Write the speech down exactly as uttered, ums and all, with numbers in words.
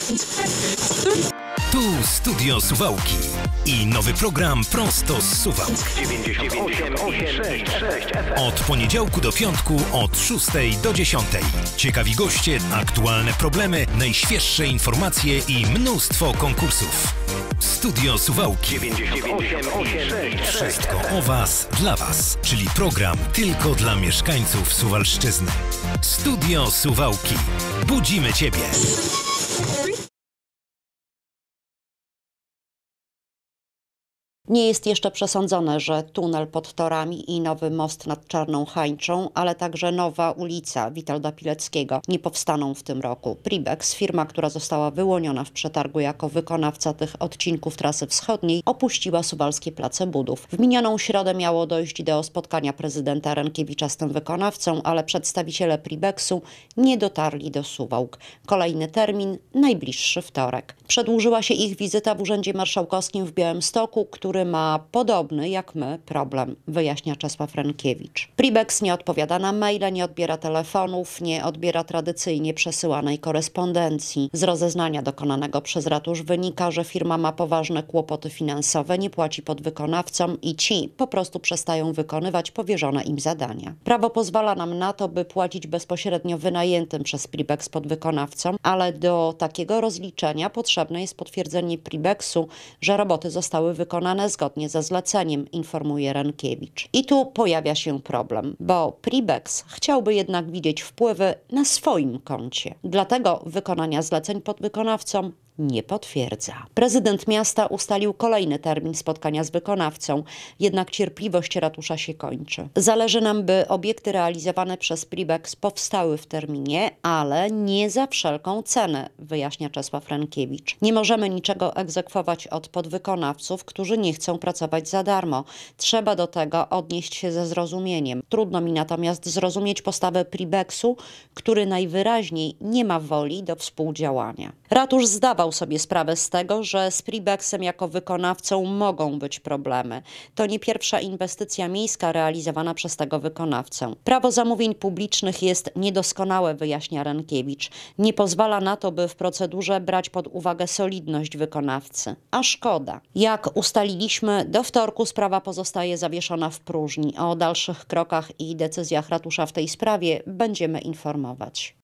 Tu Studio Suwałki i nowy program prosto z Suwałk. Od poniedziałku do piątku od szóstej do dziesiątej. Ciekawi goście, aktualne problemy, najświeższe informacje i mnóstwo konkursów. Studio Suwałki. Wszystko o Was, dla Was, czyli program tylko dla mieszkańców Suwalszczyzny. Studio Suwałki. Budzimy Ciebie. Nie jest jeszcze przesądzone, że tunel pod torami i nowy most nad Czarną Hańczą, ale także nowa ulica Witolda Pileckiego nie powstaną w tym roku. Pribex, firma, która została wyłoniona w przetargu jako wykonawca tych odcinków trasy wschodniej, opuściła suwalskie place budów. W minioną środę miało dojść do spotkania prezydenta Rękiewicza z tym wykonawcą, ale przedstawiciele Pribexu nie dotarli do Suwałk. Kolejny termin – najbliższy wtorek. Przedłużyła się ich wizyta w Urzędzie Marszałkowskim w Białymstoku, który który ma podobny jak my problem, wyjaśnia Czesław Rękiewicz. Pribex nie odpowiada na maile, nie odbiera telefonów, nie odbiera tradycyjnie przesyłanej korespondencji. Z rozeznania dokonanego przez ratusz wynika, że firma ma poważne kłopoty finansowe, nie płaci podwykonawcom i ci po prostu przestają wykonywać powierzone im zadania. Prawo pozwala nam na to, by płacić bezpośrednio wynajętym przez Pribex podwykonawcom, ale do takiego rozliczenia potrzebne jest potwierdzenie Pribexu, że roboty zostały wykonane zgodnie ze zleceniem, informuje Rękiewicz. I tu pojawia się problem, bo Pribex chciałby jednak widzieć wpływy na swoim koncie. Dlatego wykonania zleceń podwykonawcom nie potwierdza. Prezydent miasta ustalił kolejny termin spotkania z wykonawcą, jednak cierpliwość ratusza się kończy. Zależy nam, by obiekty realizowane przez Pribex powstały w terminie, ale nie za wszelką cenę, wyjaśnia Czesław Rękiewicz. Nie możemy niczego egzekwować od podwykonawców, którzy nie chcą pracować za darmo. Trzeba do tego odnieść się ze zrozumieniem. Trudno mi natomiast zrozumieć postawę Pribexu, który najwyraźniej nie ma woli do współdziałania. Ratusz zdawał sobie sprawę z tego, że z Pribexem jako wykonawcą mogą być problemy. To nie pierwsza inwestycja miejska realizowana przez tego wykonawcę. Prawo zamówień publicznych jest niedoskonałe, wyjaśnia Rękiewicz. Nie pozwala na to, by w procedurze brać pod uwagę solidność wykonawcy. A szkoda. Jak ustaliliśmy, do wtorku sprawa pozostaje zawieszona w próżni. O dalszych krokach i decyzjach ratusza w tej sprawie będziemy informować.